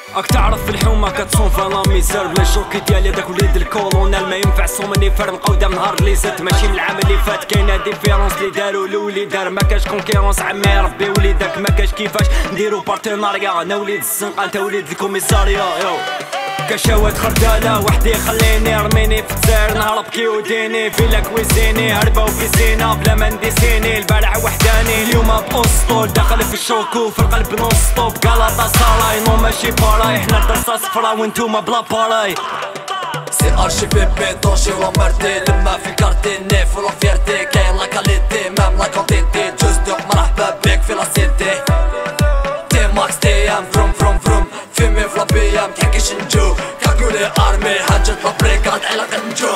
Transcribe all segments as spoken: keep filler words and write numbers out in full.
راك تعرف في الحومه كتصون فانا ميزير بلا الجوكي ديالي داك وليد الكولونيل ما ينفع صومني فرم قوده من نهار اللي زدت ماشي من العام اللي فات كاينه ديفيرونس اللي دارو لولي دار ما كاش كونكيرونس عمي ربي وليدك ما كاش كيفاش نديرو بارتناريا انا وليد الزنقه انت وليد الكوميساريا يو كشوات خردالة وحدي خليني رميني في الجزائر نهرب كي وديني فيلا كويزيني هربة وبيسينا بلا ما نديسيني البارح وحداني اليوم بأسطول داخل في الشوكو في القلب نون ستوب غلطة صالاي نو ماشي باراي حنا درسة صفرا وانتوما بلا باراي سي ارشي بي بي دوشي ولا مرتي لما في الكارتي نيف ولا فيرتي كاين لا كاليتي مام لا كونتيتي جوز دوق مرحبا بيك في لا سيتي تي ماكس تي ام فروم فروم فروم فيمي في لابيام تحكيش نجوم كاكولي ارمي حاجة لابريكات على النجوم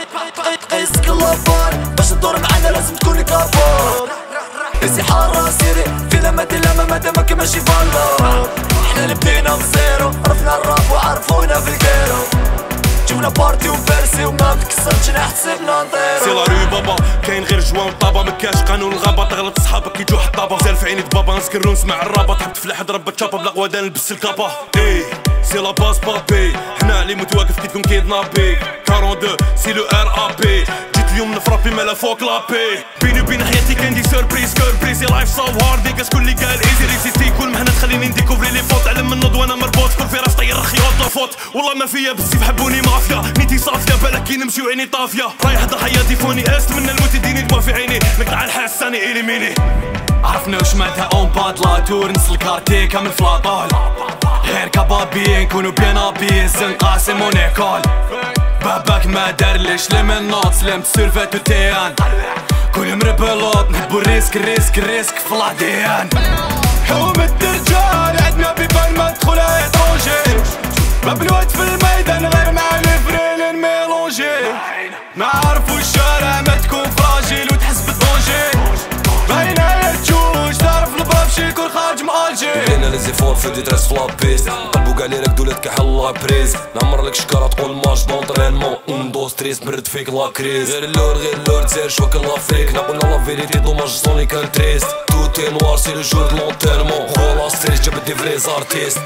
قيسك لابار باش تدور معانا لازم تكوني كابور بيسي حارة سيري فينا ما دير لما مادام كيما شي فالا حنا اللي بدينا من زيرو عرفنا الراب وعرفونا في الكيرو جونا بارتي وفيرسي وما متكسرتش نحت سيبنا نطيرو سي لا رو بابا كاين غير جوان طابا مكاش قانون الغابة تغلط صحابك كي يجو حطابة زال في عيني بابا نسكر ونسمع الرابة تحب تفلح ضرب تشابا بلا قوادا نلبس الكابا اي سي لا باس بابي حنا اللي متواقف كيتكم كيدنابي أربعة وأربعين سي لو ار ا بي جيت اليوم نفرابي مالا فوق لابي بيني وبين حياتي كان دي سوربريز كوربريز لايف سو هارد ديكاس كل اللي قال ايزي ريزيستي كل مهنة تخليني نديكوفري لي فوت علم النض وانا مربوط كل في راس طير رخيوط لا فوت والله ما فيا بالسيف حبوني مافيا نيتي صافية بالك كي نمشي وعيني طافية رايح ضحية ديفوني است من الموت يديني دموع في عيني نقطع الحساني إليميني عرفنا وش معناتها اون باد لا تور نسل كارتي كامل فلاطول غير كبابي نكونو بيان ابي الزنقة سي مون ايكول باباك ما دارليش لي من نوت سلمت سيرفات و تيان كل مربلوط نحبو الريسك الريسك الريسك في العديان حومة الرجال عندنا بيبان ما ندخلها يطونجي باب الوقت في الميدان غير مع الفريلين ميلونجي ما عرفو الشارع ما تكون فراجيل وتحس بالدونجي باينة تجوج تعرف الباب شي يكون خارج من الجي بينا لي زيفور في دي تريس فلابيست قلبو كاع لي راك دولات كحل لا بريز نعمر لك شكارة تقول ماتش دونطرينمون اندو ستريس مرد فيك لا كريز غير اللور غير اللور تسير شوك لافريك نقولنا لا فيريتي دوماج صوني كان تريست توتي نوار سي لو جور دو لونتيرمون خلاص ستريس جابت دي فريز ارتيست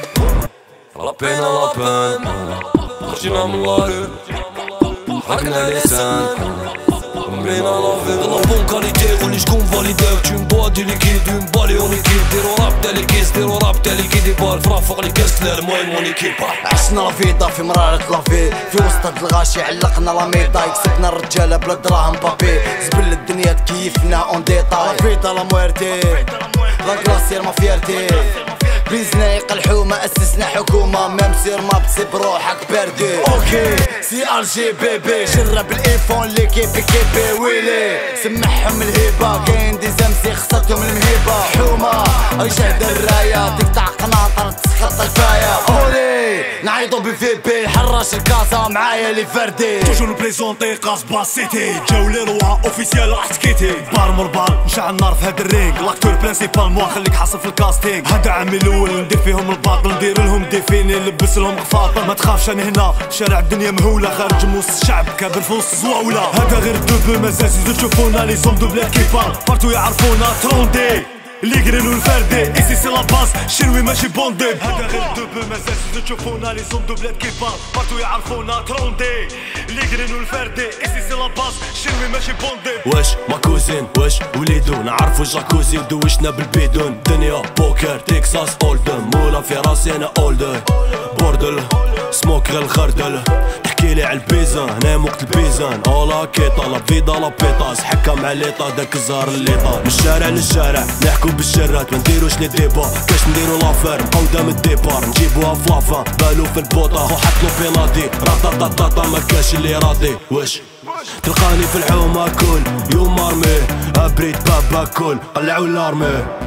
لا بينا لا بان خرجنا من لا رو حركنا لسان بينا لا في لا بون كاليتي قولي شكون فاليداك tu me dois du liquide une balle et on équipe ديرو راب تاع لي كيس ديرو راب تاع لي كي ديبار فرا فوق لي كاس لا المهم مون ايكيب عشنا لا فيضا في مرارة لافي في وسط هاد الغاشي علقنا لا ميطاي كسبنا الرجالة بلا دراهم بابي زبل الدنيا تكيفنا اون ديتاي لا فيضا لا مويرتي لا كلاسير ما فيرتي بيزنا الحومة أسسنا حكومة ميم سير ما بتسيب روحك باردي اوكي سي ار جي بي بي جرب الايفون اللي كيبي كيبي ويلي سمعهم الهيبة كاين دي زمسي خسرتهم المهيبة حومة يشهد الراية تقطع قناطر تسخط الفاية اولي نعيطو بفي بي حراش الكاسة معايا لي فردي توجور نبريزونتي قاس باس سيتي جاو لي روا اوفيسيال راح تكيتي بار مربال نشعل النار في هاد الرينغ لاكتور برينسيبال موا خليك حاصل في الكاستينغ هذا عامي الاول ندير فيهم الباطل ندير لهم ديفيني نلبس لهم قفاطر ما تخافش انا هنا شارع الدنيا مهولة خارج من وسط الشعب كابر في وسط الزواولة هذا غير دوبل مازال زيدو تشوفونا لي زوم دو بلاد كيفان بارتو يعرفونا تروندي اللي قرينو الفردي ايسي سي لا باس شنوي ماشي بوندي هذا غير دوبل مازال زيدو تشوفونا لي زوم دو بلاد كيفان بارتو يعرفونا تروندي اللي قرينو الفردي ايسي سي لا باس شنوي ماشي بوندي واش ما كوزين واش وليدو نعرفو جاكوزي ودوشنا بالبيدون دنيا بوكر تكساس اولدن مولا في راسي انا اولدن بوردل سموك غير الخردل تحكيلي على البيزان هنا وقت البيزان اولا كيطا لا فيدا لا بيطاس حكا مع ليطا داك الزهر اللي طار من الشارع للشارع نحكو بالشرات ما نديروش لي ديبا كاش نديرو لافير قدام الديبار نجيبوها في لافان بالو في البوطا وحطلو بيناطي راطاطاطا ما كاش اللي راضي واش تلقاني في الحومة كل يوم مرمي ابريد بابا كل قلعو الارمي